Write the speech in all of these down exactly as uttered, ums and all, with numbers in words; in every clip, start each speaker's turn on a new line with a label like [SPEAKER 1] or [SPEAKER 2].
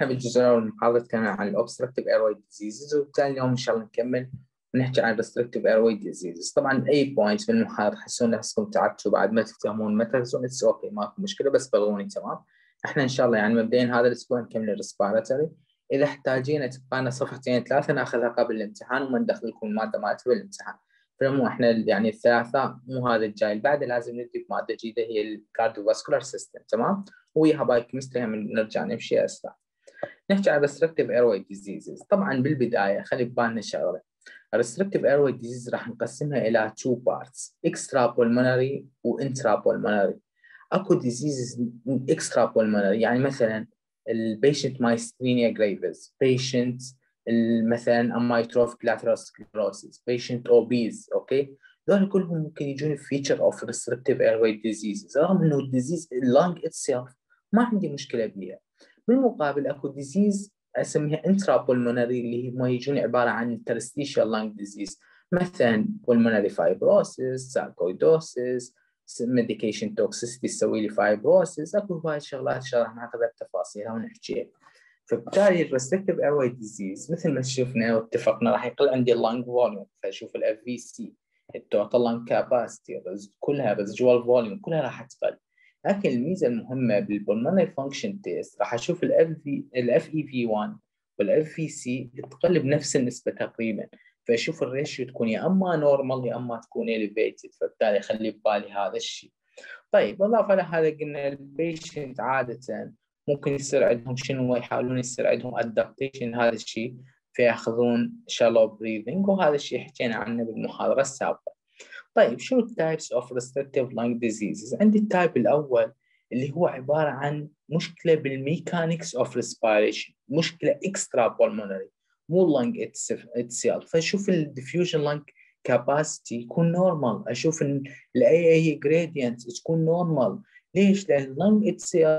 [SPEAKER 1] احنا بالجزء الاول من المحاضره تكلمنا عن الاوبستراكتيف ايرواي ديزيزز، وبالتالي اليوم ان شاء الله نكمل ونحكي عن الريستركتيف ايرواي ديزيزز. طبعا اي بوينت من المحاضره تحسون نفسكم تعبتوا بعد ما تفهمون ما تركزون اتس اوكي ماكو مشكله، بس بلغوني تمام. احنا ان شاء الله يعني مبدئيا هذا الاسبوع نكمل الريسبيراتوري، اذا احتاجينا تبقى لنا صفحتين ثلاثه ناخذها قبل الامتحان وما ندخل لكم الماده مالتها بالامتحان. فمو احنا يعني الثلاثاء مو هذا الجاي اللي بعده لازم ندي بماده جديده هي الكارديوفاسكولار سيستم، تمام، وياها بايوكيمستري هم نرجع نمشي اسرع. نحكي عن restrictive airway diseases. طبعا بالبدايه خلي ببالنا شغله، restrictive airway disease راح نقسمها الى two parts، extra pulmonary و intra pulmonary. اكو diseases extra pulmonary يعني مثلا البيشنت myasthenia gravis، patient مثلا amyotrophic lateral sclerosis، patient obese، اوكي، دول كلهم ممكن يجون feature of restrictive airway diseases، رغم انه الديزيز اللانج itself ما عندي مشكله بيها. بالمقابل اكو ديزيز اسميها انترا بولمونري اللي هم يجون عباره عن interstitial lung disease، مثلا pulmonary fibrosis، sarcoidosis، medication toxicity تسوي لي fibrosis. اكو هواي شغلات راح ناخذها بتفاصيلها ونحكيها. فبالتالي الريستركتيف ايرواي ديزيز مثل ما شفنا واتفقنا راح يقل عندي اللانج فوليوم، فاشوف الاف في سي، التوتال لانج كاباسيتي، كلها ريزجوال فوليوم كلها راح تقل. لكن الميزه المهمه بالبولمونري فانكشن تيست راح اشوف الاف في الاف اي في واحد والاف في سي تقل بنفس النسبه تقريبا، فاشوف الريشيو تكون يا اما نورمال يا اما تكون اليفيتد، فبالتالي خلي ببالي هذا الشيء. طيب اضافه لهذا قلنا البيشنت عاده ممكن يصير عندهم شنو، يحاولون يصير عندهم ادابتيشن هذا الشيء، فياخذون شالو بريذنج، وهذا الشيء حكينا عنه بالمحاضره السابقه. طيب شنو التايبس اوف restrictive lung diseases؟ عندي التايب الاول اللي هو عباره عن مشكله بالميكانكس اوف respiration، مشكله اكسترا pulmonary مو lung itself. فاشوف الديفيوجن lung capacity يكون نورمال، اشوف الاي اي gradient تكون نورمال. ليش؟ لان اللنج itself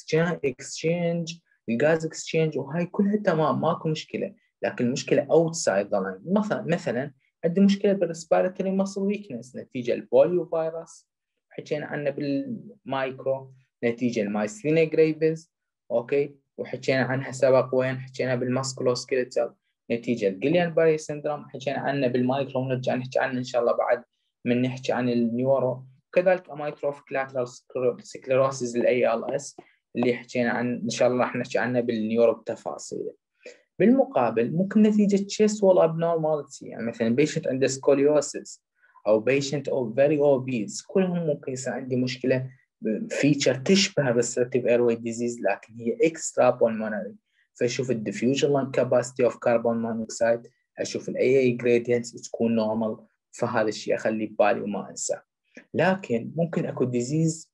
[SPEAKER 1] الاكسشينج الغاز اكسشينج وهاي كلها تمام ماكو مشكله، لكن المشكله اوتسايد ذا lung. مثلا مثلا عندي مشكله بالريسبيراتوري ماسل ويكنس نتيجه البوليو فيروس حكينا عنه بالمايكرو، نتيجه المايستينيا جريفيز، اوكي، وحكينا عنها سبق وين حكينا بالماسكولوسكيلتال نتيجه الجليان باري سندروم حكينا عنه بالمايكرو، ونرجع نحكي عنه ان شاء الله بعد من نحكي عن النيورو. كذلك اميتروفيك لاترال سكليروسيس الاي ال اس اللي حكينا عن ان شاء الله راح نحكي عنه بالنيورو بتفاصيله. بالمقابل ممكن نتيجة chest wall abnormality، يعني مثلا patient عنده scoliosis أو patient أو very obese، كلهم ممكن يصير عندي مشكلة feature تشبه restrictive airway disease لكن هي extra pulmonary. فأشوف ال diffusion lung capacity of carbon monoxide، أشوف ال إيه إيه gradient تكون normal، فهذا الشيء أخلي ببالي وما أنسى. لكن ممكن أكو disease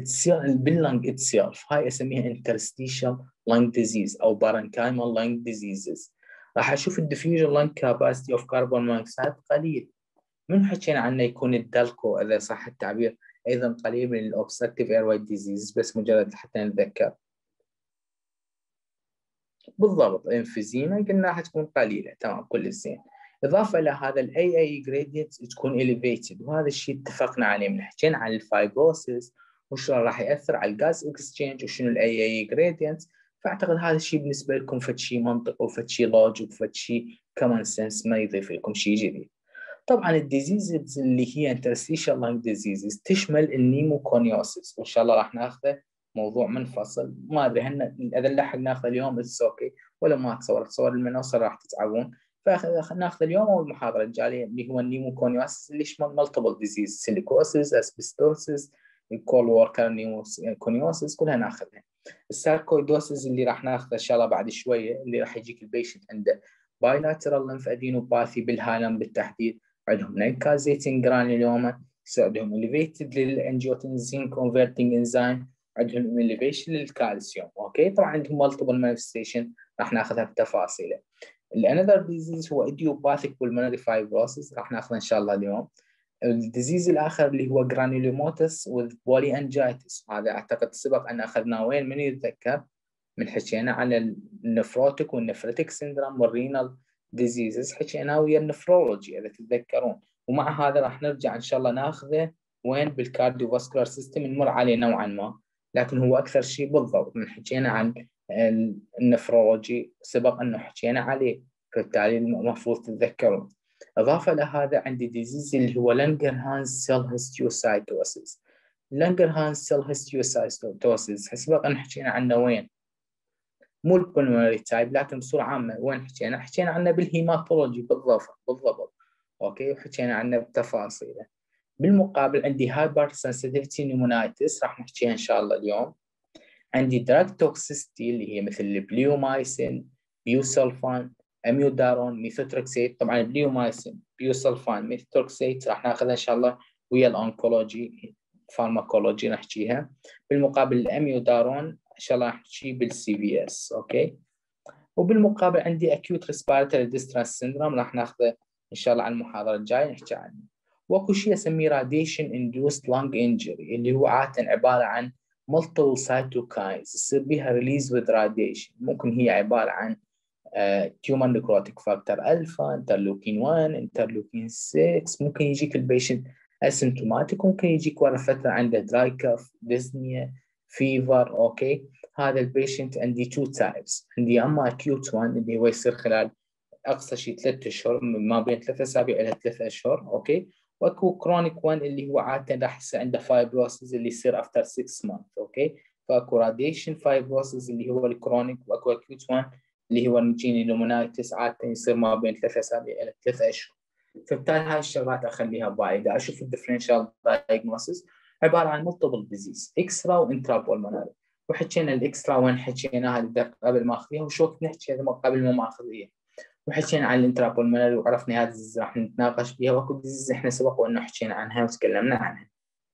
[SPEAKER 1] باللنج itself، هاي أسميها interstitial lung disease أو parenchymal lung diseases. راح أشوف الديفيوجن lung capacity of carbon monoxide قليل، من حكينا عنه يكون الدلكو إذا صح التعبير أيضا قليل من الأوبستراكتيف ايرواي ديزيز، بس مجرد حتى نتذكر. بالضبط الانفيزيما قلنا راح تكون قليلة، تمام كل زين. إضافة إلى هذا ال إيه إيه gradient تكون elevated، وهذا الشيء اتفقنا عليه من حكينا عن الفايبروسيس وشلون راح يأثر على الغاز اكسشينج وشنو ال إيه إيه gradient. فأعتقد هذا الشيء بالنسبة لكم فد شيء منطقي وفد شيء لوجيك وفد شيء كمان سنس، ما يضيف لكم شيء جديد. طبعا الديزيزز اللي هي interstitial lung diseases تشمل النيموكونيوسيس، وإن شاء الله راح ناخذه موضوع منفصل، ما ادري هن اذا نلحق ناخذ اليوم اتس اوكي ولا ما تصور تصور المنوصل راح تتعبون، فناخذ اليوم او المحاضره الجايه اللي هو النيموكونيوسيس اللي يشمل مالتيبل ديزيز، سيليكوسيس، اسبستوسيس، الكول ووركر نيموكونيوسيس كلها ناخذها. الساركويدوسيس اللي راح ناخذه ان شاء الله بعد شويه، اللي راح يجيك البيشنت عنده بايلاترال لمفادينوباثي بالهالم بالتحديد، عندهم نيكازيتين جرانيولوما، عندهم اليفيتد للانجيوتنسين كونفرتنج انزيم، عندهم elevation للكالسيوم، اوكي. طبعا عندهم multiple manifestation راح ناخذها بتفاصيله. الانذر ديزيز هو idiopathic pulmonary fibrosis راح ناخذه ان شاء الله اليوم. الديزيز الاخر اللي هو granulomatous with polyangiitis، هذا اعتقد سبق ان اخذناه وين من يتذكر، من حكينا عن النفروتيك والنفرتيك سيندروم والرينال ديزيزز، حكينا ويا النفرولوجي اذا تتذكرون. ومع هذا راح نرجع ان شاء الله ناخذه وين بالكارديوفاسكولار سيستم، نمر عليه نوعا ما، لكن هو أكثر شيء بالضبط من حكينا عن النفرولوجي سبق أنه حكينا عليه، فبالتالي المفروض تتذكرون. إضافة لهذا عندي ديزيز اللي هو لانجرهانز سيل هيستيوسايتوسيس. لانجرهانز سيل هيستيوسايتوسيس سبق أن حكينا عنه وين؟ مو البلمونري تايب، لكن بصورة عامة وين حكينا؟ حكينا عنه بالهيماتولوجي بالضبط بالضبط. أوكي، وحكينا عنه بتفاصيله. بالمقابل عندي هايبر سنسيتيفيتي نيمونايتس راح نحكيها إن شاء الله اليوم. عندي دراج توكسيستي اللي هي مثل البليومايسين، بيوسلفان، اميودارون، ميثوتركسيت. طبعا البليومايسين، بيوسلفان، ميثوتركسيت راح ناخذها ان شاء الله ويا الانكولوجي فارماكولوجي نحكيها. بالمقابل الاميودارون ان شاء الله نحكي بالسي في اس. اوكي، وبالمقابل عندي acute respiratory distress syndrome راح ناخذه ان شاء الله على المحاضره الجايه نحكي عنه. واكو شيء اسميه radiation induced lung injury اللي هو عاده عباره عن multiple cytokines يصير بها release with radiation. ممكن هي عباره عن uh, tumor necrotic factor alpha، interleukin واحد، interleukin ستة. ممكن يجيك البيشنت asymptomatic، ممكن يجيك ورا فتره عنده dry cough، dyspnea، fever. اوكي، هذا البيشنت عندي تو تايبس. عندي اما acute one اللي هو يصير خلال اقصى شيء ثلاث اشهر، ما بين ثلاث اسابيع الى ثلاث اشهر. اوكي، واكو كرونيك واحد اللي هو عاده راح يصير عنده فايبروسيس اللي يصير افتر ستة مانث. اوكي، فاكو راديشن فايبروسيس اللي هو الكرونيك، واكو اكيوت واحد اللي هو الجيني نومونايتس عاده يصير ما بين ثلاث اسابيع الى ثلاث اشهر. فبالتالي هاي الشغلات اخليها ببالي دا اشوف الديفرنشال دايجنوستس عباره عن ملتيبل ديزيز اكسترا وانترا بولمونري. وحكينا الاكسترا وين حكيناها قبل ما اخذيها، وشو وقت نحكي قبل ما ما اخذيها. وحكينا عن الانترا بولمونري وعرفنا هذه الديزيز راح نتناقش فيها، واكو ديزيز احنا سبق وانه حكينا عنها وتكلمنا عنها.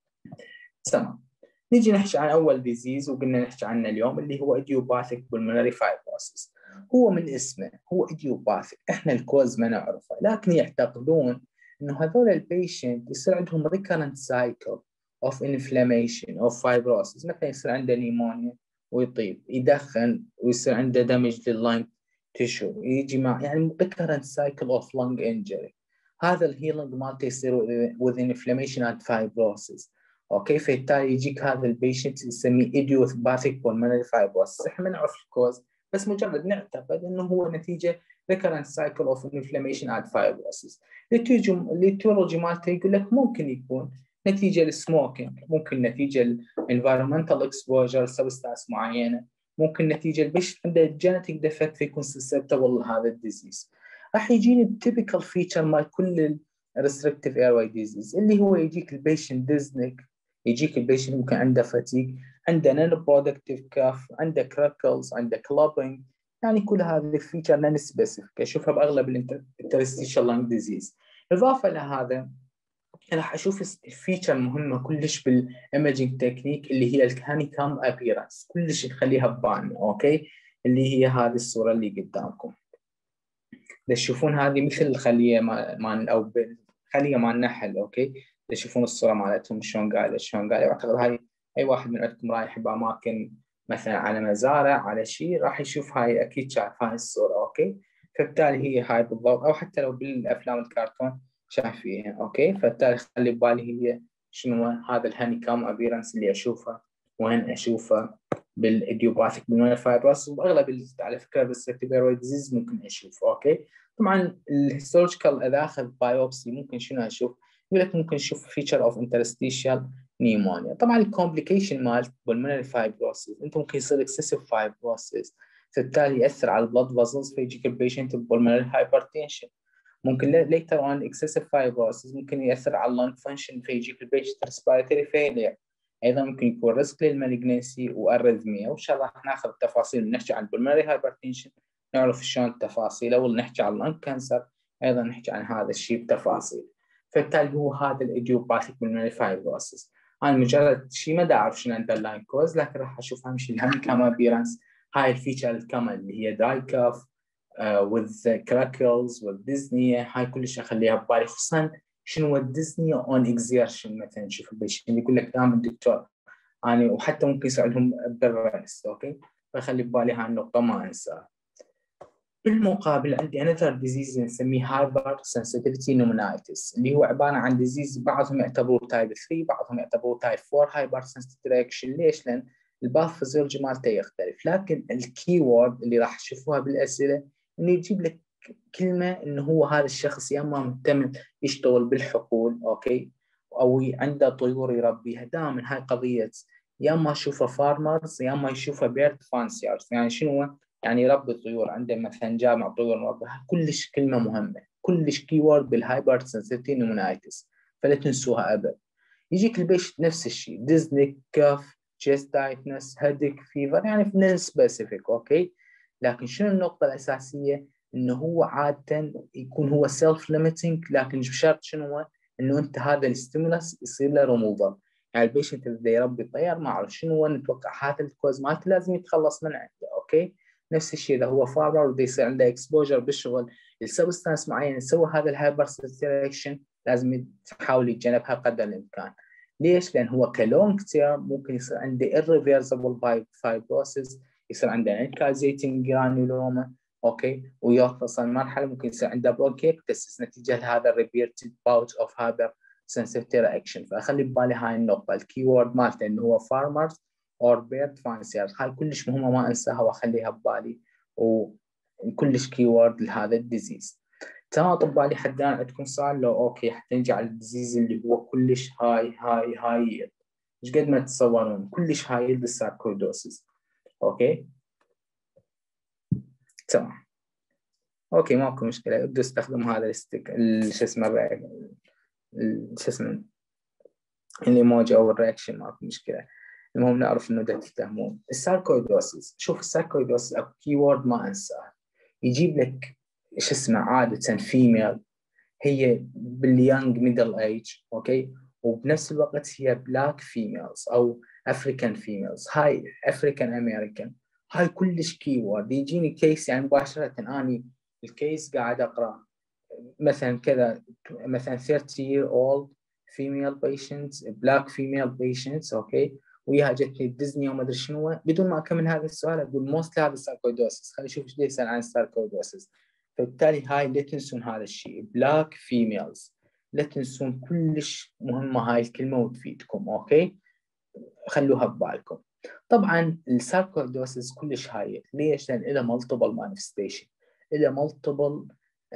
[SPEAKER 1] تمام، نيجي نحكي عن اول ديزيز وقلنا نحكي عنه اليوم اللي هو ايديوباثيك بولمونري فايبروسيس. هو من اسمه هو ايديوباثيك، احنا الكوز ما نعرفه، لكن يعتقدون انه هذول البيشنت يصير عندهم recurrent cycle of inflammation of fibrosis. مثلا يصير عنده نيمونيا ويطيب، يدخن ويصير عنده دمج لللنج تيشو، يجي مع يعني recurrent cycle of lung injury. هذا الهيلينج مالته يصير with inflammation and fibrosis. اوكي، فبالتالي يجيك هذا البيشنت يسميه idiopathic pulmonary fibrosis. احنا ما نعرف الكوز، بس مجرد نعتقد انه هو نتيجه recurrent cycle of inflammation and fibrosis. الاتيولوجي مالته يقول لك ممكن يكون نتيجه للسموكينج، ممكن نتيجه الانفيرمنتال اكسبوجر سبستانس معينه، ممكن نتيجه البيشنت عنده جينيتيك ديفكت فيكون سسبتبل لهذا الديزيز. راح يجيني التيبيكال فيتشر مال كل الريستريكتيف ايرواي ديزيز اللي هو يجيك البيشنت ديزنك، يجيك البيشنت ممكن عنده فاتيج، عنده نون برودكتيف كاف، عنده كراكلز، عنده كلابينج. يعني كل هذه الفيتشر نون سبيسيفيك اشوفها باغلب الانترستيشال لانج ديزيز. اضافه لهذا راح اشوف الفيتشر مهمه كلش بالايمجنج تكنيك اللي هي الهانيكام ابيرنس، كلش نخليها ببالنا. اوكي، اللي هي هذه الصوره اللي قدامكم تشوفون، هذه مثل الخليه مال او خليه مال النحل. اوكي، تشوفون الصوره مالتهم شلون قاعده شلون قاعده. اعتقد هاي اي واحد من عندكم رايح باماكن مثلا على مزارع على شيء راح يشوف هاي، اكيد شاف هاي الصوره. اوكي، فبالتالي هي هاي بالضبط، او حتى لو بالافلام الكرتون شايفيها. اوكي، فبالتالي خلي ببالي هي شنو هذا الهانيكام ابيرنس اللي اشوفه وين اشوفه بالايديوباثيك بولمونري فايبروسيس. واغلب على فكره بالريستريكتيف ايرواي ديزيز ممكن اشوفه. اوكي، طبعا الهيستولوجيكال اذا اخذ بايوبسي ممكن شنو اشوف؟ يقول لك ممكن نشوف فيتشر اوف انترستيشال نيمونيا. طبعا الكومبليكيشن مال بولمونري فايبروسيس انت ممكن يصير اكسسيف فايبروسيس، فبالتالي ياثر على البلد فازلز فيجيك البيشنت ببولمونري هايبرتنشن. ممكن ليتر اون اكسسيف فايبروسيس ممكن ياثر على اللنج فانكشن فيجيك البيشنت ريسبيراتوري فيلير. ايضا ممكن يكون ريسك للمالجنسي واريثميا. وان شاء الله راح ناخذ التفاصيل، نحكي عن البولمونري هايبرتنشن نعرف شلون التفاصيل، او نحكي عن اللنج كانسر ايضا نحكي عن هذا الشيء بتفاصيل. فبالتالي هو هذا الايديوباثيك بولمونري فايبروسيس. انا مجرد شيء ما دا اعرف شنو اندرلاين كوز، لكن راح اشوف اهم شيء الهانيكام ابيرنس، هاي الفيتشر الكامل اللي هي دراي كاف Uh, with the crackles with Disney. هاي كلش اخليها ببالي، خصوصا شنو الديزني اون اكزيرشن. مثلا شوف البيشنت يقول لك دائما الدكتور يعني، وحتى ممكن يساعدهم بالريست. اوكي، فخلي ببالي هاي النقطه ما انساها. بالمقابل عندي انذر ديزيز نسميه هايبر سنسيتيفيتي نومونايتس، اللي هو عباره عن ديزيز بعضهم يعتبروه تايب ثلاثة بعضهم يعتبروه تايب أربعة هايبر سنسيتيفيتي. ليش؟ لان الباثوفيزيولوجي مالته يختلف. لكن الكي وورد اللي راح تشوفوها بالاسئله انه يجيب لك كلمه انه هو هذا الشخص يا اما مهتم يشتغل بالحقول، اوكي، او عنده طيور يربيها. دائما هاي قضيه يا اما اشوفه فارمرز يا اما يشوفه بيرد فانسيرز. يعني شنو؟ يعني يربي طيور، عنده مثلا جامع طيور مربيها. كلش كلمه مهمه، كلش كي وورد بالهايبر سنسيتيف نيمونايتس، فلا تنسوها ابد. يجيك البيشنت نفس الشيء، ديزني، كاف، تشيست تايتنس، هيديك، فيفر، يعني في سبيسيفيك، اوكي. لكن شنو النقطه الاساسيه؟ انه هو عاده يكون هو سيلف ليميتنج، لكن بشرط شنو؟ انه انت هذا الستيمولس يصير له ريموفر. يعني البيشنت اللي بده يربي طير ما اعرف شنو، نتوقع هذا الكوز مالته لازم يتخلص من عنده، اوكي. نفس الشيء اذا هو فارمر بده يصير عنده اكسبوجر بالشغل لسبستانس معين يسوي هذا الهايبر سيركشن، لازم تحاول يتجنبها قدر الامكان. ليش؟ لان هو كلونج تيرم ممكن يصير عنده irreversible fibrosis، يصير عنده انكايزيتنج جرانيولوما، اوكي، ويوصل مرحله ممكن يصير عنده برونكيكتسس نتيجه لهذا الريبيرتد باوت اوف هايبر سنسيتيف رياكشن. فاخلي ببالي هاي النقطه، الكي وورد مالته انه هو فارمرز اور بيرد فانسيرز. هاي كلش مهمه ما انساها واخليها ببالي، وكلش كي وورد لهذا الديزيز. تمام. طب بالي حد الان عندكم سؤال؟ لو اوكي حتى نجي على الديزيز اللي هو كلش هاي هاي هاي مش قد ما تتصورون، كلش هاي الساركويدوسيس. اوكي تمام. اوكي ماكو مشكله، ابدوا استخدموا هذا الستيك شو اسمه شو اسمه الايموجي او الرياكشن، ماكو مشكله. المهم نعرف انه ده تفهمون. الساركويدوسيس، شوف الساركويدوسيس اكو كي وورد ما انساه، يجيب لك شو اسمه عاده فيميل، هي باليانج ميدل ايج، اوكي، وبنفس الوقت هي بلاك فيميلز او افريكان فيميلز. هاي افريكان امريكان، هاي كلش كي وورد. يجيني كيس يعني مباشره اني الكيس قاعد اقرا مثلا كذا، مثلا ثلاثين year old female patients black female patients، اوكي، وياها جتني ديزني وما ادري شنو، بدون ما اكمل هذا السؤال اقول موست هذا ساركويدوسس. خلينا نشوف ايش يسال عن الساركويدوسس. فبالتالي هاي لا تنسون هذا الشيء، بلاك فيميلز، لا تنسون، كلش مهمه هاي الكلمه وتفيدكم، اوكي، خلوها ببالكم. طبعا الساركويدوسس كلش هاي، ليش؟ لان له مالتيبل مانيفستيشن، له مالتيبل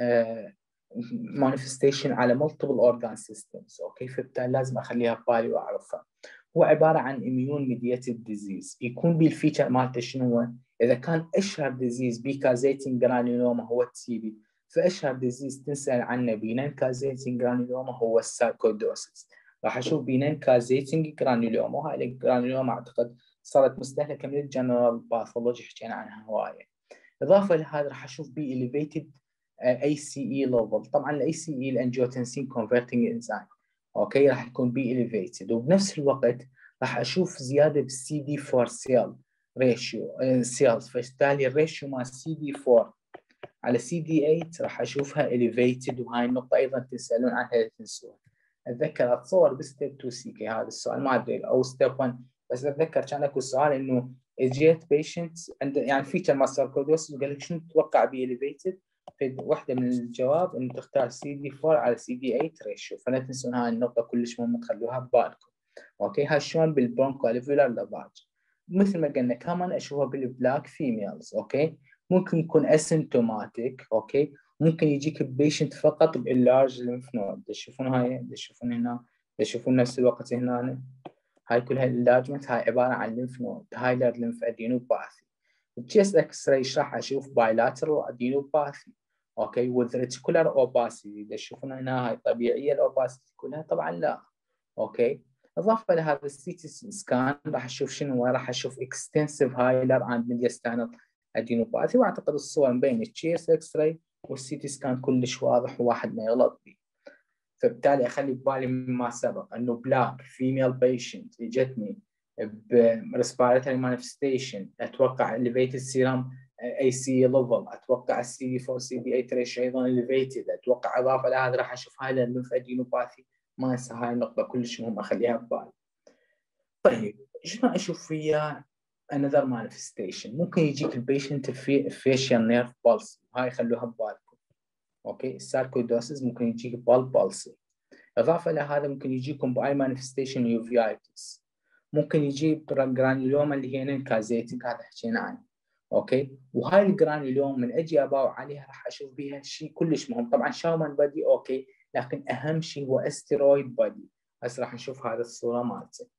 [SPEAKER 1] مانيفستيشن على مالتيبل اورجان سيستمز، اوكي، فبالتالي لازم اخليها ببالي واعرفها. هو عباره عن اميون ميديتد ديزيز، يكون بالفيتشر مالته شنو هو؟ اذا كان اشهر ديزيز بكازيتنج جرانيولوما هو التي بي، فاشهر ديزيز تنسال عنه بينان كازيتنج جرانيولوما هو الساركويدوسس. راح اشوف بينان كازيتنج جرانيولوما، وهاي الجرانيولوما اعتقد صارت مستهلكه من الجنرال باثولوجي، حكينا عنها هوايه. اضافه لهذا راح اشوف بي اليفيتد اي سي اي ليفل. طبعا الاي سي اي الانجيوتنسين كونفرتنج انزيم، اوكي، راح يكون بي اليفيتد. وبنفس الوقت راح اشوف زياده بالسي دي أربعة سيل ريشيو سيلز، فبالتالي الريشيو مال سي دي أربعة على سي دي ثمانية راح اشوفها اليفيتد. وهاي النقطه ايضا تسالون عنها لا تنسوها. اتذكر اتصور بستيب اتنين سي كي هذا السؤال، ما ادري، او ستيب واحد، بس اتذكر كان اكو سؤال انه اجيت بيشنت عنده يعني فيتشر مال ساركويدوسس وقال لك شنو تتوقع بي اليفيتد، واحده من الجواب انه تختار سي دي أربعة على سي دي ثمانية ريشيو. فلا تنسون هاي النقطه كلش مهمه تخلوها ببالكم، اوكي. هاي شلون بالبرونكو الفيولار لافاج. مثل ما قلنا كمان اشوفها بالبلاك فيميلز، اوكي، ممكن يكون اسيمتوماتيك، اوكي، ممكن يجيك بيشنت فقط باللارج ليمف نود. تشوفون هاي، تشوفون هنا، تشوفون نفس الوقت هنا، هاي كلها اللارجمنت، هاي عباره عن ليمف نود، هايلر ليمف ادينوباثي. التشيست اكس راي راح اشوف بايلاترال ادينوباثي، اوكي، والريتيكولار اوباسيتي. تشوفون هنا هاي طبيعيه الاوباسيتي كلها؟ طبعا لا، اوكي. اضافه لهذا السي تي سكان راح اشوف شنو؟ راح اشوف اكستنسيف هايلر اند ميدياستانال ادينوباثي. واعتقد الصور بين التشيست اكس راي والسي تي سكان كلش واضح وواحد ما يغلط به. فبالتالي اخلي ببالي مما سبق انه بلاك فيميل بيشنت اجتني بريسبيراتوري مانيفستيشن، اتوقع elevated serum اي سي ليفل، اتوقع السي دي أربعة سي دي ثمانية ريشيو ايضا elevated، اتوقع اضافه لهذا راح اشوف هاي الليمف ادينوباثي. ما انسى هاي النقطه كلش مهم اخليها ببالي. طيب شنو اشوف فيها another manifestation؟ ممكن يجيك البيشنت في facial nerve pulse، هاي خلوها ببالكم، اوكي. الساركويدوسيس ممكن يجيك بال بالسي. اضافه لهذا ممكن يجيكم باي مانيفستيشن يوفيايتس، ممكن يجيب جرانيولوما اللي هي نينكازيتنج، هذا حكينا عنه. اوكي، وهاي الجرانيولوما من اجي اباوع عليها راح اشوف بها شيء كلش مهم. طبعا شاومان بادي اوكي، لكن اهم شيء هو استيرويد بادي. هسه راح نشوف هذا الصوره مالته.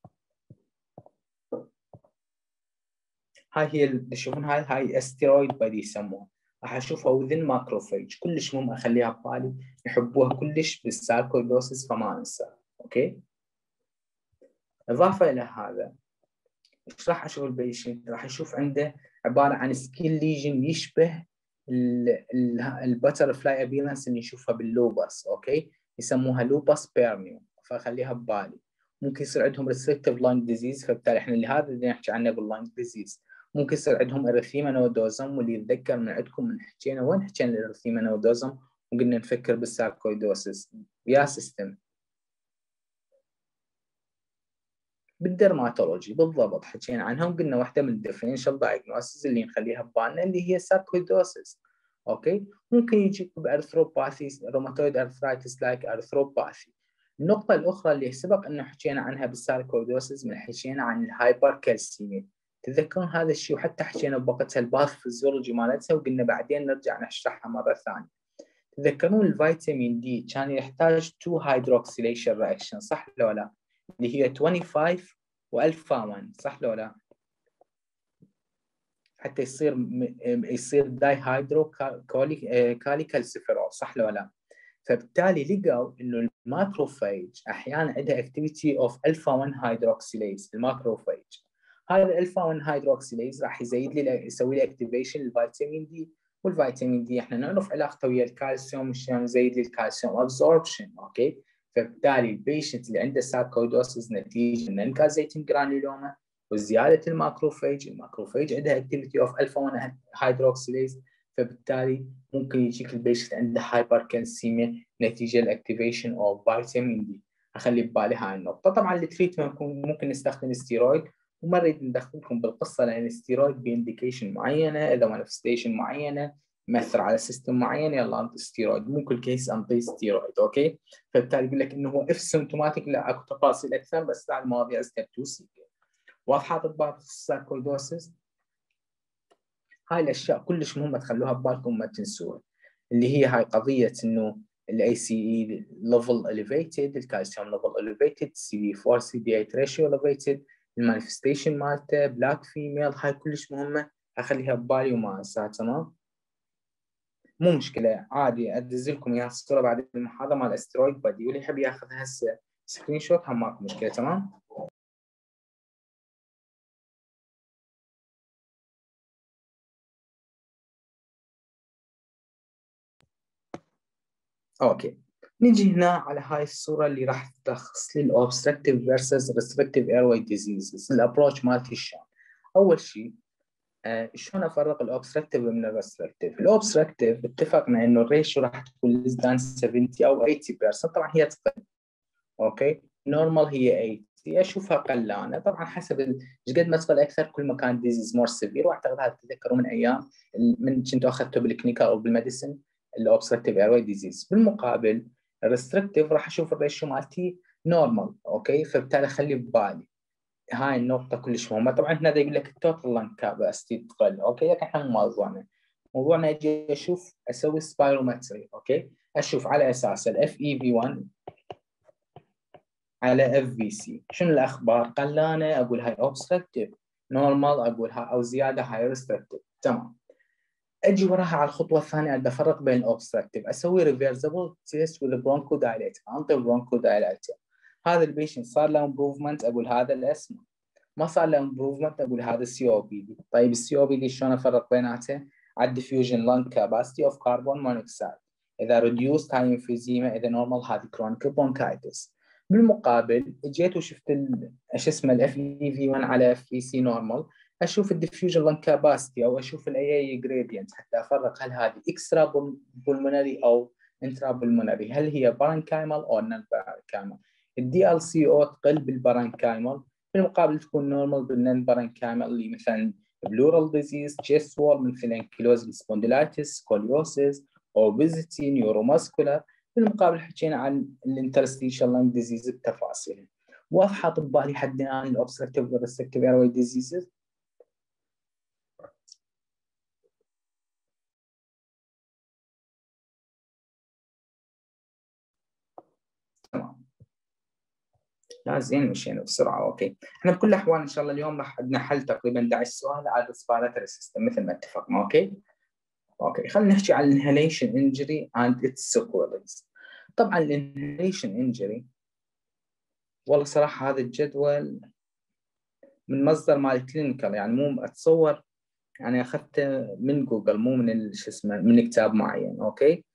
[SPEAKER 1] هاي هي تشوفون هاي هاي استيرويد بادي يسموها. راح اشوفها وذن ماكروفيج، كلش مهم اخليها ببالي، يحبوها كلش بالساركويدوسس فما انساها. اوكي، اضافه الى هذا ايش راح اشوف البيشنت؟ راح اشوف عنده عباره عن سكين ليجن يشبه البتر فلاي ابيرنس اللي نشوفها باللوبس. اوكي، يسموها لوبس بيرنيوم، فخليها ببالي. ممكن يصير عندهم ريستريكتيف لانج ديزيز، فبالتالي احنا اللي هذا اللي نحكي عنه باللانج ديزيز. ممكن يصير عندهم اريثيما نودوزم، واللي يتذكر من عندكم من حكينا وين حكينا الاريثيما نودوزم وقلنا نفكر بالساركويدوسس يا سيستم بالدرماتولوجي بالضبط حكينا عنها، وقلنا واحده من الديفرنشال دايجنوستس اللي نخليها ببالنا اللي هي ساركويدوسس. اوكي، ممكن يجيك بارثروباثي، روماتويد ارثرايتس لايك ارثروباثي. النقطه الاخرى اللي سبق انه حكينا عنها بالساركويدوسس، من حكينا عن الهايبر كالسيميا. تتذكرون هذا الشيء، وحتى حكينا بوقتها الباث فيزيولوجي مالتها، وقلنا بعدين نرجع نشرحها مره ثانيه. تتذكرون الفيتامين دي كان يحتاج تو هيدروكسيليشن رياكشن، صح ولا لا؟ اللي هي خمسة وعشرين والفا واحد، صح ولا لا؟ حتى يصير يصير داي هيدرو كالي كالسيفيرول، صح ولا لا؟ فبالتالي لقوا انه الماكروفاج احيانا عندها اكتيفيتي اوف الفا واحد هيدروكسيليز. الماكروفاج هذا الالفا واحد هيدروكسيليز راح يزيد لي يسوي لي اكتيفيشن للفيتامين دي، والفيتامين دي احنا نعرف علاقته ويا الكالسيوم، شلون يزيد لي الكالسيوم ابزوربشن. اوكي، فبالتالي البيشنت اللي عنده ساركويدوسس نتيجه من نينكازيتنج جرانيولوما وزياده الماكروفاج، الماكروفاج عندها اكتيفيتي اوف الفا واحد هيدروكسيليز، فبالتالي ممكن يجيك البيشنت عنده هايبر كالسيميا نتيجه الاكتيفيشن اوف فيتامين دي. اخلي ببالي هاي النقطه. طبعا التريتمنت ممكن نستخدم ستيرويد، وما نريد ندخلكم بالقصه لان الستيرويد بانديكيشن معينه، اذا مانيفستيشن معينه مأثر على سيستم معين، يلا انطي ستيرويد. مو كل كيس انطي ستيرويد. اوكي، فبالتالي يقول لك انه هو اف سيمتوماتيك، لا اكو تفاصيل اكثر، بس على المواضيع ستيب تو سي. واضحه اطباء الساركويدوسس؟ هاي الاشياء كلش مهمه تخلوها ببالكم ما تنسوها، اللي هي هاي قضيه انه الاي سي اي ليفل اليفيتد، الكالسيوم ليفل اليفيتد، سي دي أربعة سي دي ثمانية ريشيو اليفيتد، المانيفستيشن مالته بلاك فيميل، هاي كلش مهمه اخليها ببالي وما انساها. تمام، مو مشكله، عادي ادز لكم اياها الصوره بعد المحاضره مال الاسترويد بادي، واللي يحب ياخذها هسه سكرين شوت هم ماكو مشكله. تمام، اوكي. نجي هنا على هاي الصوره اللي راح تلخص لي الاوبستراكتيف فيرسز ريستريكتيف ايرواي ديزيزز. الابروتش مالتي شلون؟ اول شيء آه شلون افرق الاوبستراكتيف من الريستريكتيف؟ الاوبستراكتيف اتفقنا انه الريشيو راح تكون less than سبعين او ثمانين بالمئة، طبعا هي تقل. اوكي، نورمال هي ثمانين، اشوفها قلانه. طبعا حسب ايش قد ما تقل اكثر كل ما كان ديزيز مور سيفير، واعتقد هذا تتذكروا من ايام من كنتوا اخذتوا بالكلينيكال او بالميديسن الاوبستراكتيف ايرواي ديزيز. بالمقابل الريستريكتيف راح اشوف الريشيو مالتي نورمال. اوكي، فبالتالي خلي ببالي هاي النقطه كلش مهمه. طبعا هنا يقول لك التوتال لانج كاباسيتي تقل. اوكي، لكن احنا مو موضوعنا، موضوعنا اجي اشوف اسوي سبايرومتري. اوكي، اشوف على اساس الاف اي في واحد على اف في سي شنو الاخبار، قلانه اقول هاي اوبستراكتيف، نورمال اقول هاي، او زياده هاي ريستركتيف. تمام، اجي وراها على الخطوه الثانيه ابدا افرق بين الاوبستراكتيف، اسوي ريفرسبل تيست وذ برونكو دايليتر، انطي برونكو دايليتر. هذا البيشنت صار له امبروفمنت اقول هذا الاسم، ما صار له امبروفمنت اقول هذا السي او بي دي. طيب السي او بي دي شلون افرق بيناته؟ على الديفيوجن لانج كاباسيتي اوف كربون مونوكسيد، اذا ريديوست هاي انفيزيما، اذا نورمال هذه كرونيك برونكايتس. بالمقابل اجيت وشفت ايش اسمه الاف اي في واحد على اف في سي نورمال، اشوف الديفيوجن لانج كاباسيتي او اشوف الاي اي جريدينت حتى افرق هل هذه اكسترا بولمونري او انترا بولمونري، هل هي بارنكايمال او نون بارنكايمال. الدي ال سي او تقل بالبارنكايمال، بالمقابل تكون نورمال بالنون بارنكايمال اللي مثلا بلورال ديزيز، تشيست وول مثل انكيلوز سبونديلايتس، سكوليوسيس، اوبيزيتي، نيوروماسكولار. بالمقابل حكينا عن الانترستيشال لانج ديزيز بتفاصيله. واضحه اطباء لحد الان الاوبستراكتيف والريستريكتيف ايرواي ديزيزز؟ تمام، لا زين مشينا بسرعه. اوكي، احنا بكل الاحوال ان شاء الله اليوم راح عندنا حل تقريبا احد عشر سؤال على الريسبيراتوري سيستم مثل ما اتفقنا. اوكي اوكي خلينا نحكي عن الانهاليشن انجري اند اتس سيكويلز. طبعا الانهاليشن انجري والله صراحه هذا الجدول من مصدر مال كلينيكال، يعني مو اتصور يعني اخذته من جوجل، مو من شو اسمه من كتاب معين. اوكي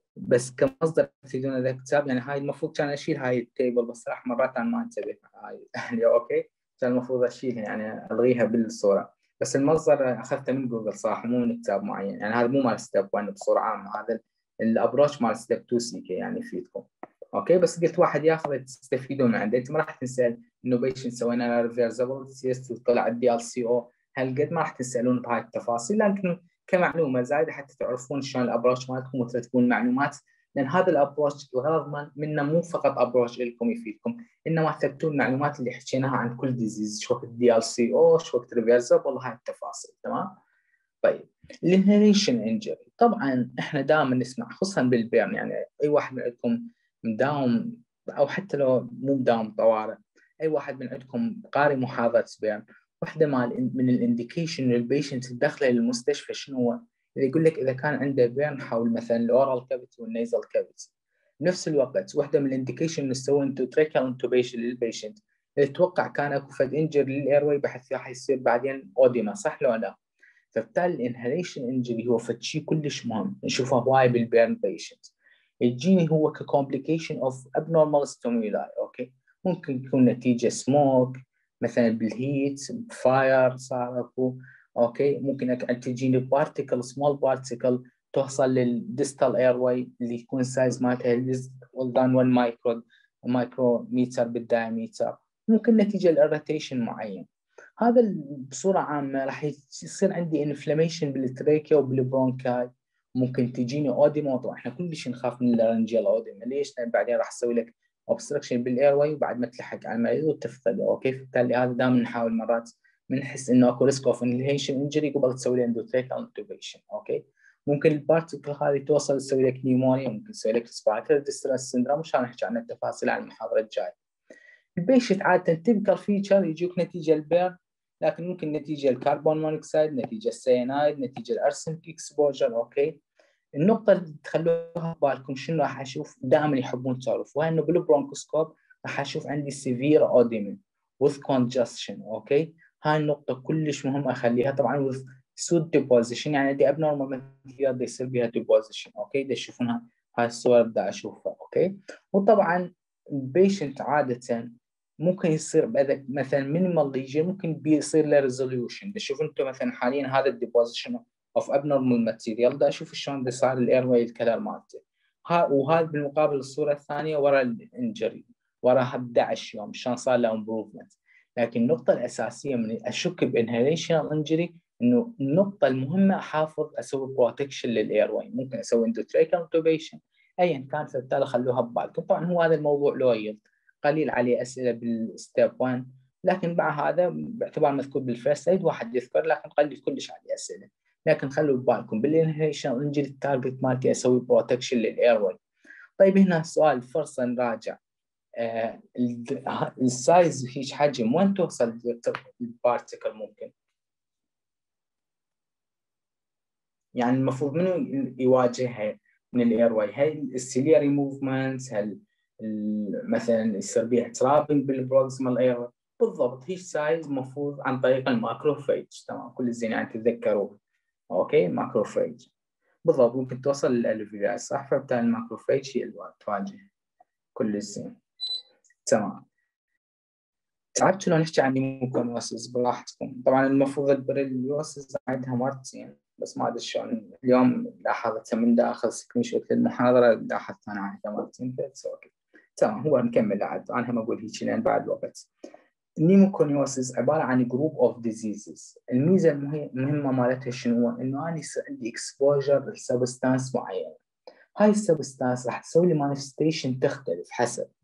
[SPEAKER 1] بس كمصدر تفيدون هذا الكتاب، يعني هاي المفروض كان اشيل هاي التيبل، بس صراحه مرات انا ما انتبه هاي يعني اوكي كان المفروض اشيلها يعني الغيها بالصوره، بس المصدر اخذته من جوجل صراحه مو من كتاب معين. يعني هذا مو مال ستيب واحد بصوره عامه، هذا الابروش مال ستيب اثنين سي كي يعني يفيدكم. اوكي بس قلت واحد ياخذ تستفيدون من عنده. انت ما راح تنسال انه بيشنت سوينا له ريفرسبل سي اس طلع الدي ال سي او، هالقد ما راح تسالون بهاي التفاصيل، لكن كمعلومه زايده حتى تعرفون شلون الابروش مالكم وترتبون المعلومات، لان هذا الابروش الغرض منه مو فقط ابروش لكم يفيدكم، انما تثبتون المعلومات اللي حكيناها عن كل ديزيز، شو وقت دي ال سي او، شو وقت ريفرسبل، والله هاي التفاصيل. تمام. طيب الانهيليشن انجري طبعا احنا دائما نسمع خصوصا بالبيرن، يعني اي واحد من عندكم مداوم او حتى لو مو مداوم طوارئ، اي واحد من عندكم قاري محاضره بيرن، واحده مال من الانديكيشن للبيشنت الداخله للمستشفى شنو هو؟ اللي يقول لك اذا كان عنده بيرن حول مثلا الاورال كافيتي والنيزل كافيتي. بنفس الوقت واحده من الانديكيشن انه تسوي انتو تريكال انتوبيشن للبيشنت، اتوقع كان اكو فد انجر للاير بحيث راح يصير بعدين اوديما، صح لو لا؟ فبالتالي الانهاليشن انجري هو فد شيء كلش مهم نشوفه هواي بالبيرن بيشنت. الجيني هو ككومبليكيشن اوف ابنورمال ستيمولاي. اوكي ممكن يكون نتيجه سموك مثلا بالهيت فاير صار اكو. اوكي ممكن تجيني بارتيكل سمول بارتيكل توصل للديستال اير واي اللي يكون سايز مالتها ولدان واحد مايكرو مايكرومتر بالدايمتر، ممكن نتيجه لاريتيشن معين. هذا بصوره عامه راح يصير عندي انفلاميشن بالتريكيا وبالبرونكاي، ممكن تجيني اوديما. طبعا احنا كلش نخاف من اللارنجيال اوديما، ليش؟ لان بعدين راح اسوي لك اوبستراكشن بالاير واي وبعد ما تلحق على المريض وتفقده. اوكي فبالتالي هذا دائما نحاول مرات بنحس انه اكو ريسك اوف انهيشن انجري قبل تسوي له اندوتريكال انتوبيشن. اوكي ممكن البارتيكل هذه توصل تسوي لك نيمونيا، ممكن تسوي لك ريسبيراتوري ديستريس سندروم، مش هنحكي عن التفاصيل على المحاضره الجايه. البيشنت عاده تبكر فيتشر يجوك نتيجه البيرن، لكن ممكن نتيجه الكربون مونوكسيد، نتيجه السيانايد، نتيجه الارسنك اكسبوجر. اوكي النقطه اللي تخلوها ببالكم شنو راح اشوف دائما يحبون تعرفوها، انه بالبرونكوسكوب راح اشوف عندي سيفير اوديمين with congestion. اوكي هاي النقطه كلش مهمه اخليها. طبعا with سود ديبوزيشن يعني دي abnormal ماتيريال دي يصير بها ديبوزيشن. اوكي دي تشوفونها هاي الصور بدي اشوفها. اوكي وطبعا البيشنت عاده ممكن يصير بأذى مثلا مينيمال ليجن، ممكن بيصير له ريزوليوشن. بشوف انتم مثلا حاليا هذا الديبوزيشن اوف ابنورمال ماتيريال، دا اشوف شلون ده صار الاير واي الكلر مالته. وهذا بالمقابل الصوره الثانيه ورا الانجري وراها احد عشر يوم شلون صار له امبروفمنت. لكن النقطه الاساسيه من اشك بانهيليشنال انجري انه النقطه المهمه احافظ اسوي بروتكشن للاير واي، ممكن اسوي اندوتريكال انتوبيشن ايا كان، فبالتالي خلوها ببالكم. طبعا هو هذا الموضوع لويل قليل عليه اسئله بالستيب واحد، لكن مع هذا باعتبار مذكور بالفيرست ايد واحد يذكر، لكن قليل كلش عليه اسئله. لكن خلوا ببالكم بالانهيشن انجري التارجت مالتي اسوي بروتكشن للاير واي. طيب هنا سؤال فرصه نراجع. آه السايز هيج حجم وين توصل البارتيكل ممكن؟ يعني المفروض منو يواجهها من الاير واي؟ هل السيلياري موفمنتس؟ هل مثلا يصير بيها ترابنج بالبروكسيمال اير واي؟ بالضبط هيج سايز مفروض عن طريق الماكروفيج. تمام كل زين يعني تتذكروه. اوكي ماكروفيج بالضبط ممكن توصل للالفياي صح، فبالتالي الماكروفيج هي اللي تواجه كل زين. تمام تعبتوا لو نحكي عن نيموكونيوسيس براحتكم. طبعا المفروض البريليوسيس عندها مرتين، بس ما ادري شلون اليوم لاحظتها من داخل سكرين شوت للمحاضره، لاحظت انا عندها مرتين بس. اوكي تمام هو نكمل عاد انا هم اقول هيك لان بعد وقت. النيموكونيوسيس عباره عن جروب اوف ديزيزز. الميزه المهمه مالتها شنو هو؟ انه انا يصير عندي اكسبوجر لسبستانس معينه، هاي السبستانس راح تسوي لي مانيفستيشن تختلف حسب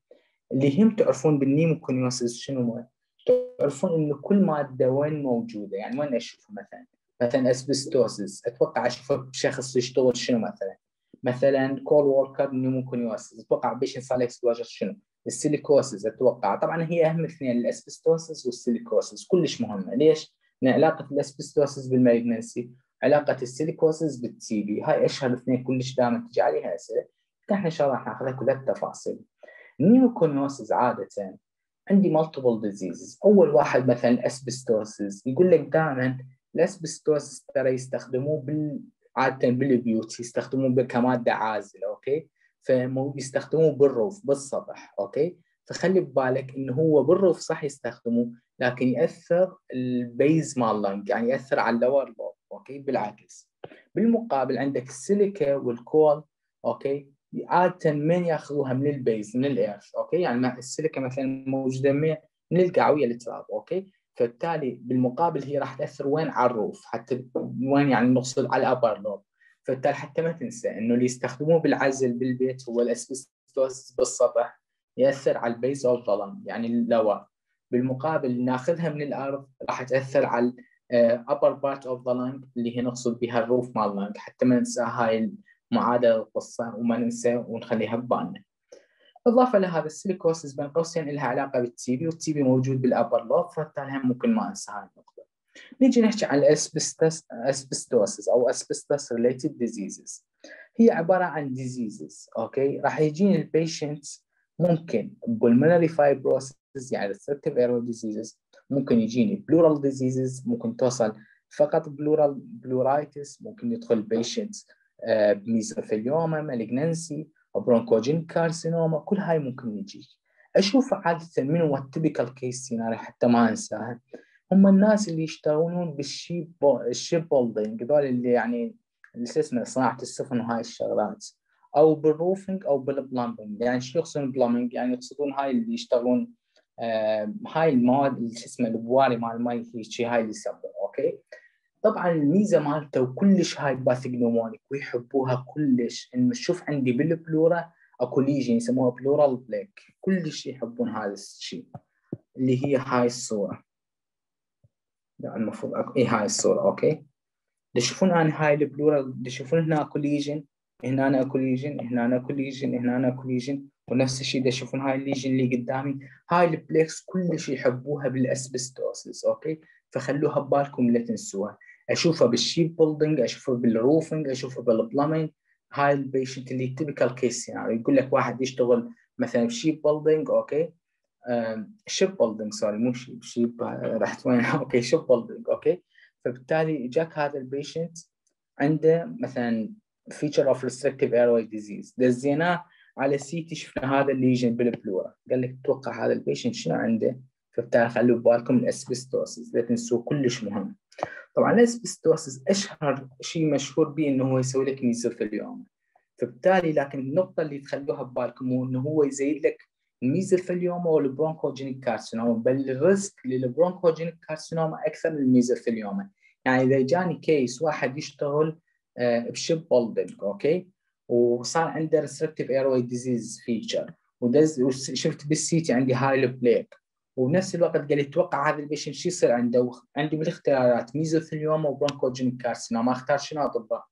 [SPEAKER 1] اللي هم تعرفون بالنيموكونيوسيس شنو؟ تعرفون إنه كل مادة وين موجودة، يعني وين أشوفها مثلا مثلا أسبستوسيس أتوقع أشوفه بشخص يشتغل شنو مثلا مثلا كول ووركر نيموكونيوسيس أتوقع بيش صار له اكسبوجر شنو؟ السيليكوسيس أتوقع. طبعا هي أهم اثنين الأسبستوسيس والسيليكوسيس كلش مهمة. ليش؟ لأن علاقة الأسبستوسيس بالمالجنسي، علاقة السيليكوسيس بالتي بي، هاي أشهر اثنين كلش دائما تجي عليها أسئلة. احنا إن شاء الله راح ناخذها كلها التفاصيل. النيموكونيوسيس عادة عندي multiple diseases. أول واحد مثلا الأسبستوسيس، يقول لك دائما الأسبستوسيس ترى يستخدموه بال عادة بالبيوت، يستخدموه كمادة عازلة، أوكي؟ فيستخدموه بالروف بالسطح، أوكي؟ فخلي ببالك إنه هو بالروف صح يستخدموه، لكن يأثر البيز مال لانج، يعني يأثر على اللور لوب، أوكي؟ بالعكس. بالمقابل عندك السيليكا والكول، أوكي؟ عادة من ياخذوها من البيز من الايرث، اوكي؟ يعني السيليكا مثلا موجوده من من القعويه التراب، اوكي؟ فبالتالي بالمقابل هي راح تاثر وين؟ على الروف، حتى وين يعني نقصد على الابر لوب. فبالتالي حتى ما تنسى انه اللي يستخدموه بالعزل بالبيت هو الاسبستوس بالسطح، ياثر على البيز اوف ظلام يعني اللور. بالمقابل ناخذها من الارض راح تاثر على upper part of the lung اللي هي نقصد بها الروف مال lung. حتى ما ننسى هاي معادلة القصة وما ننسى ونخليها ببالنا. إضافة لهذا السيليكوسيس بين قوسين لها علاقة بالتي بي، والتي بي موجود بالأبر لوب، فبالتالي هم ممكن ما أنسى هاي النقطة. نيجي نحكي عن الأسبستوسيس أو asbestos related diseases. هي عبارة عن diseases، أوكي؟ راح يجيني البيشنت ممكن pulmonary fibrosis يعني restrictive airway diseases، ممكن يجيني pleural diseases، ممكن توصل فقط pleural pleuritis، ممكن يدخل بيشنت بميزوثيليوما مالجنسي أو برونكوجين كارسينوما، كل هاي ممكن يجيك. أشوف عادة من هو التيبيكال كيس سيناريو حتى ما أنساها، هم الناس اللي يشتغلون بالشيب الشيب بولدينج، هذول اللي يعني اللي اسمه صناعة السفن وهاي الشغلات، أو بالروفنج أو بالبلامبنج. يعني شو يقصدون بلامبنج؟ يعني يقصدون هاي اللي يشتغلون آه هاي المواد اللي اسمه البواري مال المي، هيك هاي اللي يسموه، أوكي؟ طبعا الميزه مالته وكلش هاي باثوجنومونيك ويحبوها كلش، انه شوف عندي بالبلورا اكو ليجن يسموها بلورال بليك، كلش يحبون هذا الشيء اللي هي هاي الصوره. يعني المفروض أكو... اي هاي الصوره، اوكي؟ تشوفون انا هاي البلورال، تشوفون هنا اكو ليجن، هنا أنا اكو ليجن، هنا أنا اكو ليجن، هنا أنا اكو ليجن، ونفس الشيء تشوفون هاي الليجن اللي قدامي. هاي البليكس كلش يحبوها بالاسبستوسس، اوكي؟ فخلوها ببالكم لا تنسوها. اشوفها بالشيب بولدنج، اشوفها بالروفنج، اشوفها بالبلامينج. هاي البيشنت اللي تيبيكال كيس يعني يقول لك واحد يشتغل مثلا بشيب بولدنج، اوكي؟ شيب بولدنج سوري مو شيب شيب رحت وين اوكي شيب بولدنج، اوكي؟ فبالتالي جاك هذا البيشنت عنده مثلا feature of restrictive airway disease، دزيناه على سي تي شفنا هذا الليجن بالبلورا، قال لك توقع هذا البيشنت شنو عنده؟ فبالتالي خلوا ببالكم الاسبستوسيس لا تنسوه كلش مهم. طبعا الاسبستوسيس اشهر شيء مشهور به انه هو يسوي لك ميزوثيليوما، فبالتالي لكن النقطه اللي تخلوها ببالكم هو انه هو يزيد لك الميزوثيليوما والبرونكوجينيك كارسينوما، بل الريسك للبرونكوجينيك كارسينوما اكثر من الميزوثيليوما. يعني اذا جاني كيس واحد يشتغل بشيب بولدنج، اوكي؟ وصار عنده ريستركتيف ايروي ديزيز فيتشر، ودز وشفت بالسيتي عندي هاي البليك، وبنفس الوقت قال يتوقع هذا البيشنت شو يصير عنده؟ عندي بالاختيارات ميزوثيليوما وبرونكوجينيك كارسينوما، اختار شنو اطباء؟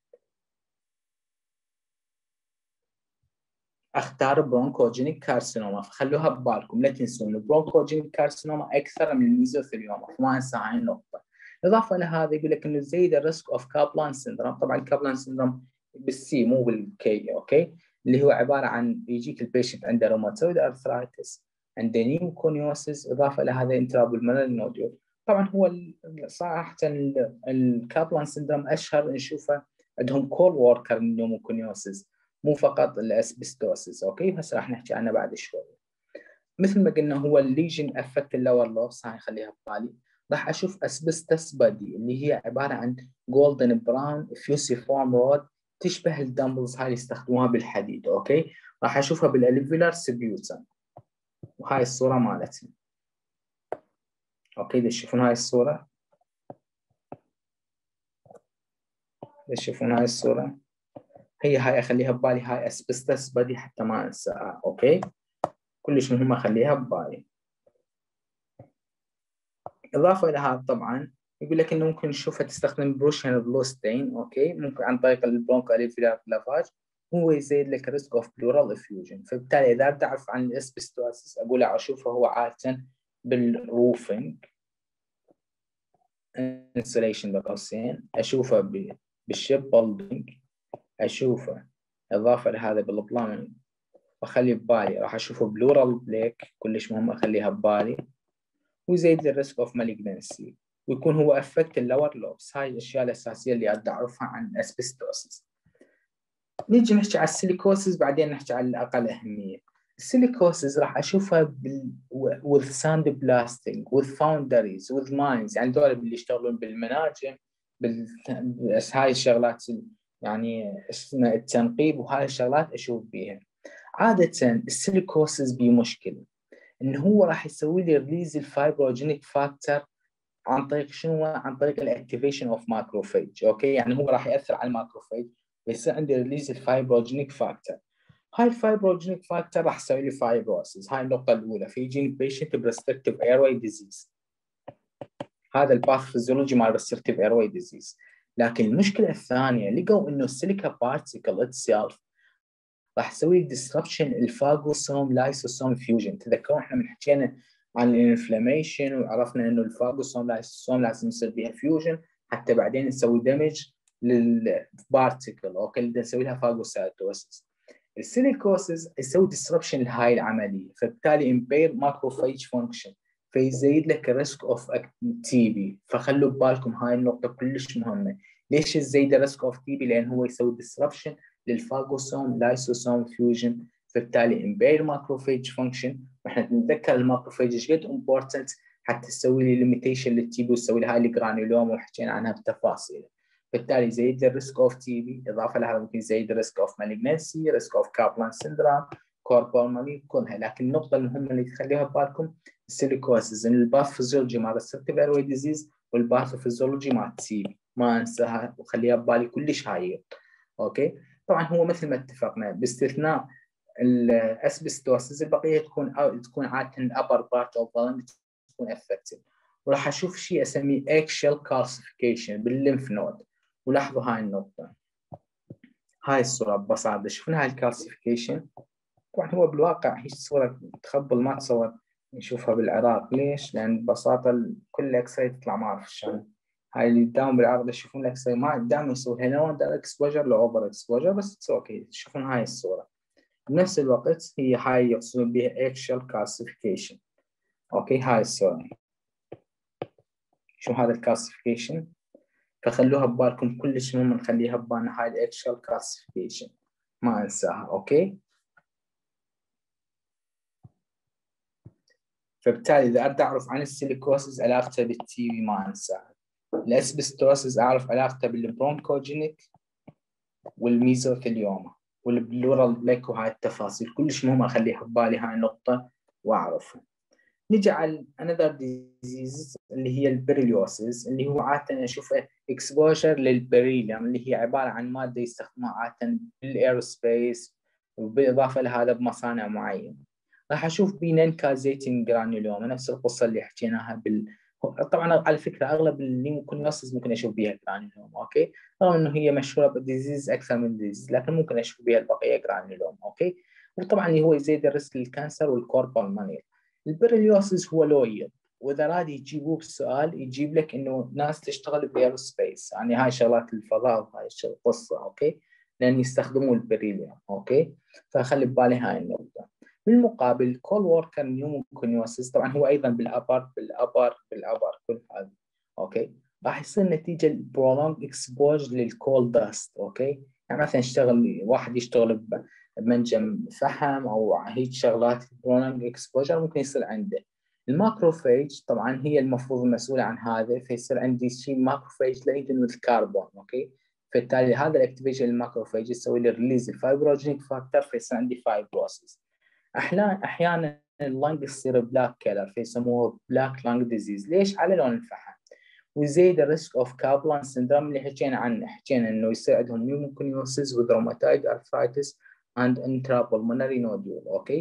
[SPEAKER 1] اختار برونكوجينيك كارسينوما. فخلوها ببالكم لا تنسون البرونكوجينيك كارسينوما اكثر من الميزوثيليوما، فما انسى هاي النقطه. اضافه لهذا يقول لك انه زيد الريسك اوف كابلان سيندروم. طبعا الكابلان سيندروم بالسي مو بالكي، اوكي؟ اللي هو عباره عن يجيك البيشنت عنده روماتويد ارثرايتس، عنده نيموكونيوسيس، اضافه لهذا انترابولمونري نوديول. طبعا هو صراحه الكابلان سيندروم اشهر نشوفه عندهم كول ووركر نيموكونيوسيس، مو فقط الاسبستوسيس، اوكي؟ هسه راح نحكي عنه بعد شوي. مثل ما قلنا هو الليجن افكت اللور لوبس، هاي خليها ببالي. راح اشوف اسبستس بادي اللي هي عباره عن جولدن براون فيوسيفورم رود تشبه الدمبلز، هاي يستخدموها بالحديد، اوكي؟ راح اشوفها بالالفيولار سبيوتم، وهاي الصوره مالتها، اوكي؟ تشوفون هاي الصوره، تشوفون هاي الصوره، هي هاي اخليها ببالي، هاي اسبستس بادي حتى ما انساها، اوكي؟ كلش مهم اخليها ببالي. اضافه الى هذا طبعا يقول لك انه ممكن نشوفها تستخدم بروشن بلوستين، اوكي، ممكن عن طريق البرونكو لافاج، هو يزيد لك ريسك اوف بلورال افيوجن. فبالتالي اذا بدي اعرف عن الاسبستوسس اقول اشوفه هو عاده بالروفنج انسوليشن بقوسين، اشوفه بالشيب بولدنج، اشوفه اضافه لهذا بالبلامنج، واخلي ببالي راح اشوفه بلورال بليك، كلش مهم اخليها ببالي، ويزيد الريسك اوف مالجنسي، ويكون هو افكت اللور لوبس. هاي الاشياء الاساسيه اللي بدي اعرفها عن الاسبستوسس. نيجي نحكي على السيليكوسيس بعدين نحكي على الاقل اهميه. السيليكوسيس راح اشوفها بال with sand blasting with foundries with mines، يعني دول اللي يشتغلون بالمناجم بال... هاي الشغلات يعني اسمها التنقيب، وهاي الشغلات اشوف بيها. عاده السيليكوسيس بمشكله انه هو راح يسوي لي ريليز الفايبروجينيك فاكتور عن طريق شنو؟ عن طريق الاكتيفيشن اوف ماكروفيج، اوكي، يعني هو راح ياثر على الماكروفيج ويصير عندي ريليز الفايبروجينيك فاكتور. هاي الفايبروجينيك فاكتور راح يسوي لي فايبروسيس. هاي النقطه الاولى، في يجيني بيشنت بريستركتيف ايرواي ديزيز، هذا الباثوفيزيولوجي مال ريستركتيف ايرواي ديزيز. لكن المشكله الثانيه لقوا انه السيليكا بارتيكل اتسيلف راح يسوي ديسربشن الفاجوسوم لايسوسوم فيوجن. تذكروا احنا من حكينا عن الانفلاميشن وعرفنا انه الفاجوسوم لايسوسوم لازم يصير بها فيوجن حتى بعدين نسوي دمج للبارتيكل، اوكي، اللي نسوي لها فاجوسايتوسيس. السيليكوسيس يسوي ديسربشن لهاي العمليه، فبالتالي امبير ماكروفيج فانكشن، فيزيد لك الريسك اوف تي بي. فخلوا ببالكم هاي النقطه كلش مهمه. ليش يزيد الريسك اوف تي بي؟ لان هو يسوي ديسربشن للفاجوسوم لايسوسوم فيوجن، فبالتالي امبير ماكروفيج فانكشن. واحنا نتذكر الماكروفيج ايش قد امبورتنت حتى تسوي لي ليميتيشن للتي بي وتسوي لي هاي الجرانيولوما وحكينا عنها بتفاصيل. بالتالي يزيد الريسك اوف تي بي، اضافه لها ممكن يزيد الريسك اوف مالجنسي، ريسك اوف كابلان سيندروم، كوربالماني، كلها. لكن النقطه المهمه اللي تخليها ببالكم السيليكوسيس، ان الباثوفيزيولوجي مال ريستركتيف ايروي ديزيز والباثوفيزيولوجي مال تي بي ما انساها وخليها ببالي كلش هاي. اوكي، طبعا هو مثل ما اتفقنا باستثناء الاسبستوسيس البقيه تكون أو تكون عاده الابر بارت اوف ذا تكون افكتد. وراح اشوف شيء اسميه اكشل كالسيفيكيشن بالليمف نود. ولاحظوا هاي النقطه، هاي الصوره ببساطه شفنا هاي الكالسيفيكيشن. طبعا هو بالواقع هي الصوره تخبل ما تصور نشوفها بالعراق. ليش؟ لان ببساطه كل اكس راي تطلع ما اعرف شلون. هاي اللي قدام بالعرض يشوفون الاكس راي ما دائما يسوون هنا وان اكسبوجر لو اكسبوجر، بس اوكي تشوفون هاي الصوره. بنفس الوقت هي هاي يقصدون بها اكشل كالسيفيكيشن. اوكي، هاي الصوره شو هذا الكالسيفيكيشن، فخلوها ببالكم كلش مهم نخليها ببالنا هاي الاكشل كالسيفيكيشن ما انساها. اوكي، فبالتالي اذا اريد اعرف عن السيليكوسيس علاقته بالتي بي ما انساها. الاسبستوسيس اعرف علاقته بالبرونكوجينيك والميزوثيليوما والبلورال بليك، وهاي التفاصيل كلش مهم اخليها ببالي هاي النقطه واعرفها. نجي على another disease اللي هي البريليوسيس، اللي هو عاده اشوفه اكسبوجر للبريليوم، اللي هي عباره عن ماده يستخدموها عاده بالايروسبيس وبالاضافه لهذا بمصانع معينه. راح اشوف بيننكازيتنج جرانيولوما، نفس القصه اللي حكيناها بال طبعا على فكره اغلب الليموكونيوسيس ممكن اشوف بها جرانيولوما، اوكي، رغم انه هي مشهوره بالديزيز اكثر من ديزيز، لكن ممكن اشوف بها البقيه جرانيولوما، اوكي. وطبعا هو يزيد الريسك للكانسر والكوربالمانيل. البريليوسيس هو لويل، واذا راد يجيبوه بالسؤال يجيب لك انه ناس تشتغل بايروسبيس، يعني هاي شغلات الفضاء وهاي القصه، اوكي، لان يستخدموا البريليوم، اوكي، فخلي ببالي هاي النقطه. بالمقابل كول ووركر نيوموكونيوسيس طبعا هو ايضا بالابر بالابر بالابر كل هذا، اوكي، راح يصير نتيجه prolonged exposure للكول داست، اوكي، يعني مثلا يشتغل واحد يشتغل بمنجم فحم او هيك شغلات prolonged exposure ممكن يصير عنده. الماكروفيج طبعا هي المفروض المسؤوله عن هذا، فيصير عندي شيء ماكروفيج laden with carbon، اوكي، فبالتالي هذا الاكتيفيشن للماكروفيج يسوي لي ريليز الفايبروجينيك فاكتور فيصير عندي فايبروسيس. احيانا احيانا اللنج يصير بلاك كلر فيسموه بلاك لانج ديزيز. ليش؟ على لون الفحم. ويزيد الريسك اوف كابلان سندروم اللي حكينا عنه، حكينا انه يصير عندهم نيوموكونيوسيس وروماتويد ارثرايتس اند انترابولمونري نوديول، اوكي،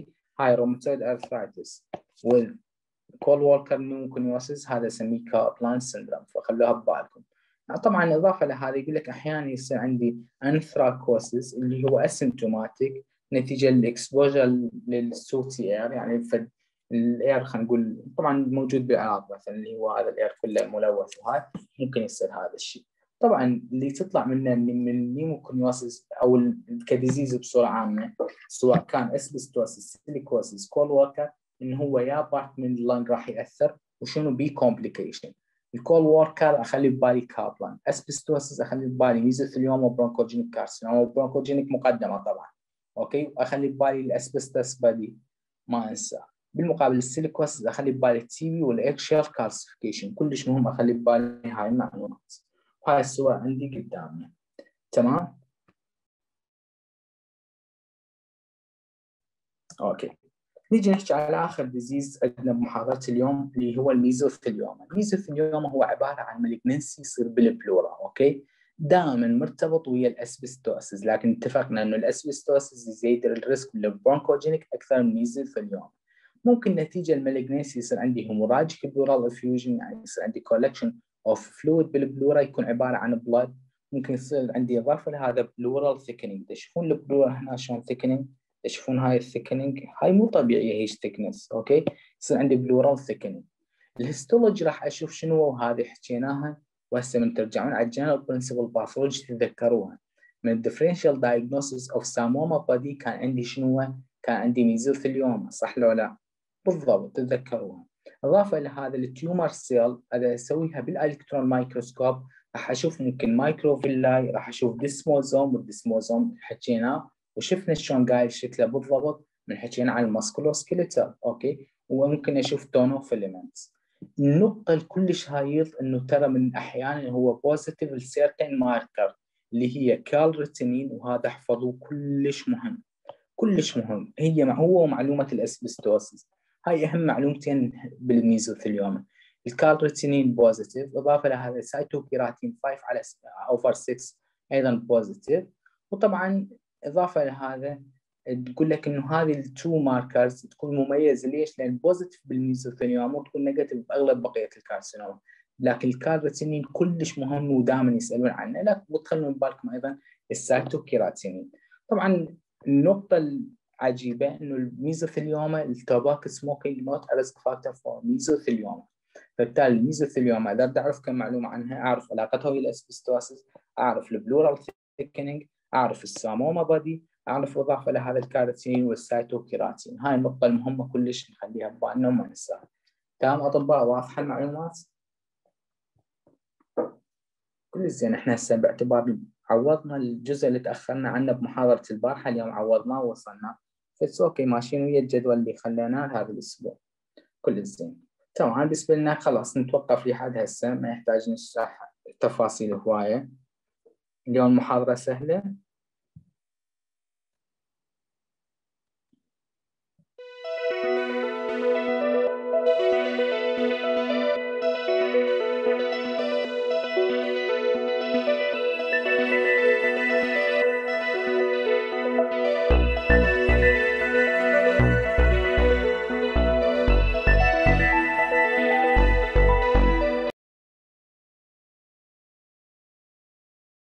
[SPEAKER 1] هاي روماتويد ارثرايتس. والكول ووكر نيوموكونيوسيس هذا اسميه كابلان سندروم، فخلوها ببالكم. طبعا اضافه لهذا يقول لك احيانا يصير عندي انثراكوسيس اللي هو اسيمتوماتيك نتيجه الاكسبوجر للسوتي اير، يعني فد الاير خلينا نقول طبعا موجود بالعراق مثلا اللي هو هذا الاير كله ملوث، وهاي ممكن يصير هذا الشيء. طبعا اللي تطلع منه من النيموكونيوسيس او كديزيز بصوره عامه سواء كان اسبستوسيس سيليكوسيس كول ووكر، انه هو يا بارت من اللنج راح ياثر وشنو بي كومبليكيشن. الكول ووكر اخلي ببالي كابلان، اسبستوسيس اخلي ببالي ميزوثيليوما وبرونكوجينيك كارسينوما، وبرونكوجينيك مقدمه طبعا اوكي، واخلي ببالي الاسبستوس بادي ما انسى. بالمقابل السيليكوسيس اخلي ببالي التي بي والاكشيال كالسيفيكيشن، كلش مهم اخلي ببالي هاي المعلومات. وهاي الصور عندي قدامي تمام. اوكي، نيجي نحكي على اخر ديزيز عندنا بمحاضره اليوم اللي هو الميزوثيليوما. الميزوثيليوما هو عباره عن مالجنسي يصير بالبلورا، اوكي، دائما مرتبط ويا الاسبستوسيس، لكن اتفقنا انه الاسبستوسيس يزيد الريسك للبرونكوجينيك اكثر من الميزوثيليوما. ممكن نتيجه المالجنسي يصير عندي هيموراجيك بلورال افيوجن، يعني يصير عندي كولكشن اوف فلويد بالبلورا يكون عباره عن بلاد. ممكن يصير عندي اضافه لهذا بلورال ثيكنينج. تشوفون البلورا هنا شلون ثيكنينج، تشوفون هاي الثيكنينج هاي مو طبيعيه هيش ثيكنس، اوكي، يصير عندي بلورال ثيكنينج. الهيستولوجي راح اشوف شنو، وهذه حكيناها وهسه من ترجعون على الجنرال برنسبل باثولوجي تتذكروها. من الديفرنشال دايجنوستس اوف ساموما بادي كان عندي شنو؟ كان عندي ميزوثيليوما، صح لو لا؟ بالضبط تتذكروها. اضافه الى هذا التيومر سيل هذا اسويها بالالكترون مايكروسكوب، راح اشوف ممكن مايكروفيلاي، راح اشوف ديسموزوم، والديسموزوم حكيناه وشفنا شلون قايل شكله بالضبط من حكينا عن الماسكولوسكيلتال، اوكي، وممكن اشوف تونو فيلمنتس. النقطه الكلش هايط انه ترى من احيانا هو بوزيتيف لسيرتين ماركر اللي هي كالريتينين، وهذا احفظوه كلش مهم كلش مهم. هي هو معلومه الاسبستوسيس، هاي اهم معلومتين بالميزوثيليوما. الكالريتينين بوزيتيف، اضافه لهذا سايتوكيراتين خمسة على اوفر ستة ايضا بوزيتيف. وطبعا اضافه لهذا تقول لك انه هذه التو ماركرز تكون مميزه. ليش؟ لان بوزيتيف بالميزوثيليوما وتكون نيجاتيف باغلب بقيه الكارسينوما، لكن الكالريتينين كلش مهم ودائما يسالون عنه. لا وتخلون بالكم ايضا السايتوكيراتين. طبعا النقطه العجيبه انه الميزوثيليوما التوباكو سموكينج نوت ريسك فاكتور فور ميزوثيليوما. فبالتالي الميزوثيليوما اقدر اعرف كم معلومه عنها، اعرف علاقتها ويا الاسبستوسيس، اعرف البلورال ثيكنينج، اعرف الساموما بادي، اعرف اضافه لهذا الكارتين والسايتوكيراتين. هاي النقطه المهمه كلش نخليها ببالنا وما ننساها. تمام اطباء؟ واضحه المعلومات؟ كل زين. احنا هسه باعتبار عوضنا الجزء اللي تاخرنا عنه بمحاضره البارحه، اليوم عوضناه ووصلنا، فاتس اوكي ماشيين ويا الجدول اللي خليناه هذا الاسبوع. كل زين تمام. بالنسبه لنا خلاص نتوقف لحد هسه، ما يحتاج نشرح تفاصيل هوايه. اليوم محاضره سهله